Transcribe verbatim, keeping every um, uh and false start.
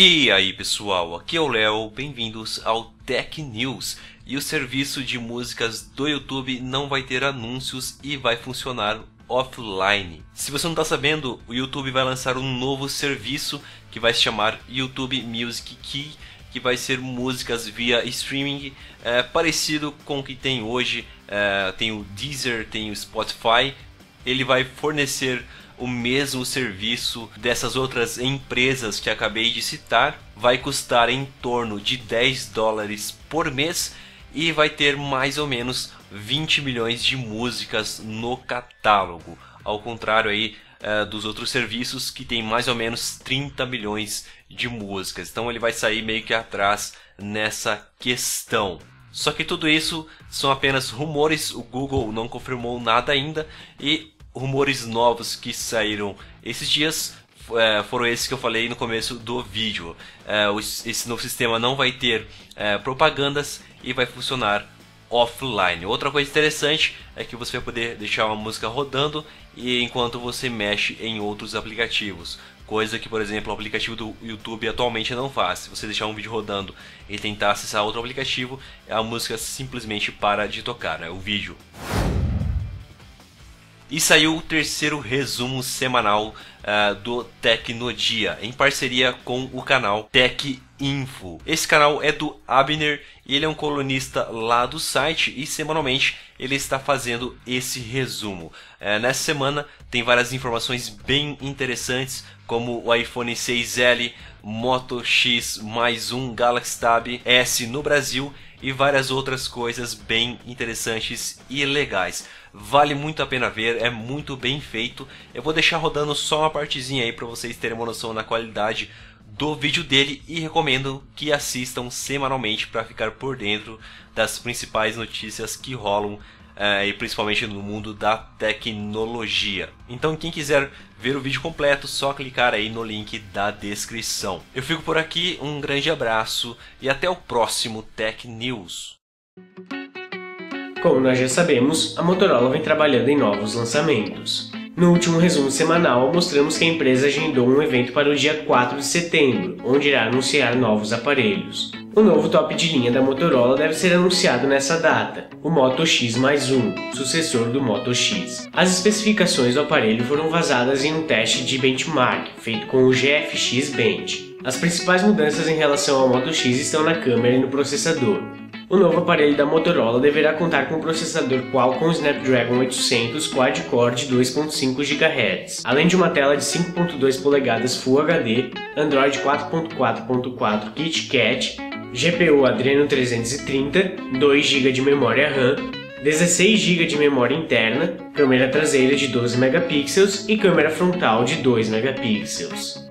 E aí pessoal, aqui é o Léo, bem-vindos ao Tech News. E o serviço de músicas do YouTube não vai ter anúncios e vai funcionar offline. Se você não está sabendo, o YouTube vai lançar um novo serviço que vai se chamar YouTube Music Key, que vai ser músicas via streaming, é, parecido com o que tem hoje. É, tem o Deezer, tem o Spotify. Ele vai fornecer o mesmo serviço dessas outras empresas que acabei de citar. Vai custar em torno de dez dólares por mês e vai ter mais ou menos vinte milhões de músicas no catálogo, ao contrário aí uh, dos outros serviços que tem mais ou menos trinta milhões de músicas. Então ele vai sair meio que atrás nessa questão. Só que tudo isso são apenas rumores, o Google não confirmou nada ainda, e rumores novos que saíram esses dias é, foram esses que eu falei no começo do vídeo. É, esse novo sistema não vai ter é, propagandas e vai funcionar offline. Outra coisa interessante é que você vai poder deixar uma música rodando e enquanto você mexe em outros aplicativos. Coisa que, por exemplo, o aplicativo do YouTube atualmente não faz. Se você deixar um vídeo rodando e tentar acessar outro aplicativo, a música simplesmente para de tocar, né, o vídeo. E saiu o terceiro resumo semanal uh, do Tecnodia, em parceria com o canal Tech Info. Esse canal é do Abner e ele é um colunista lá do site e semanalmente ele está fazendo esse resumo. Uh, nessa semana tem várias informações bem interessantes, como o iPhone seis L, Moto X mais um Galaxy Tab S no Brasil e várias outras coisas bem interessantes e legais. Vale muito a pena ver, é muito bem feito. Eu vou deixar rodando só uma partezinha aí para vocês terem uma noção da qualidade do vídeo dele e recomendo que assistam semanalmente para ficar por dentro das principais notícias que rolam é, e principalmente no mundo da tecnologia. Então quem quiser ver o vídeo completo, só clicar aí no link da descrição. Eu fico por aqui, um grande abraço e até o próximo Tech News. Como nós já sabemos, a Motorola vem trabalhando em novos lançamentos. No último resumo semanal, mostramos que a empresa agendou um evento para o dia quatro de setembro, onde irá anunciar novos aparelhos. O novo top de linha da Motorola deve ser anunciado nessa data, o Moto X mais um, sucessor do Moto X. As especificações do aparelho foram vazadas em um teste de benchmark, feito com o G F X Bench. As principais mudanças em relação ao Moto X estão na câmera e no processador. O novo aparelho da Motorola deverá contar com um processador Qualcomm Snapdragon oitocentos quad-core de dois ponto cinco gigahertz, além de uma tela de cinco ponto dois polegadas Full H D, Android quatro ponto quatro ponto quatro KitKat, G P U Adreno trezentos e trinta, dois gigas de memória RAM, dezesseis gigas de memória interna, câmera traseira de doze megapixels e câmera frontal de dois megapixels.